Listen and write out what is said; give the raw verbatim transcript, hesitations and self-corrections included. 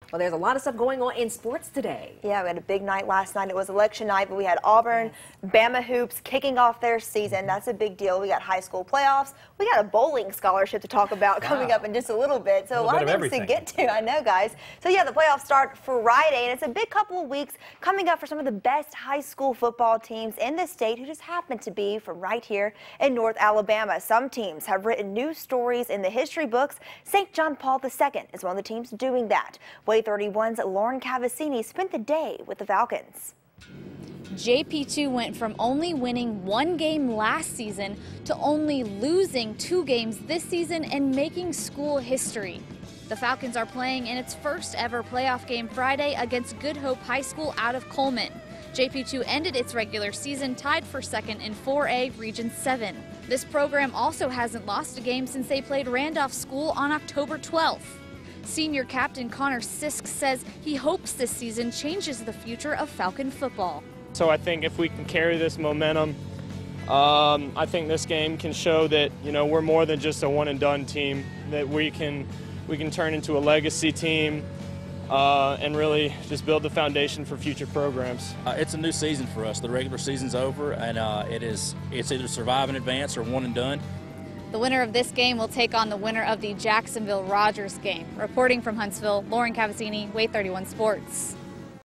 Well, there's a lot of stuff going on in sports today. Yeah, we had a big night last night. It was election night, but we had Auburn, yes. Bama hoops kicking off their season. That's a big deal. We got high school playoffs. We got a bowling scholarship to talk about wow. coming up in just a little bit. So a, a lot of things everything. to get to. I know, guys. So yeah, the playoffs start Friday, and it's a big couple of weeks coming up for some of the best high school football teams in the state who just happen to be from right here in North Alabama. Some teams have written new stories in the history books. Saint John Paul the Second is one of the teams doing that. Way thirty-one's Lauren Cavassini spent the day with the Falcons. J P two went from only winning one game last season to only losing two games this season and making school history. The Falcons are playing in its first ever playoff game Friday against Good Hope High School out of Coleman. J P two ended its regular season tied for second in four A Region seven. This program also hasn't lost a game since they played Randolph School on October twelfth. Senior captain Connor Sisk says he hopes this season changes the future of Falcon football. So I think if we can carry this momentum, um, I think this game can show that, you know, we're more than just a one and done team, that we can we can turn into a legacy team uh, and really just build the foundation for future programs. Uh, it's a new season for us. The regular season's over, and uh, it is it's either survive and advance or one and done. The winner of this game will take on the winner of the Jacksonville-Rogers game. Reporting from Huntsville, Lauren Cavassini, Way thirty-one Sports.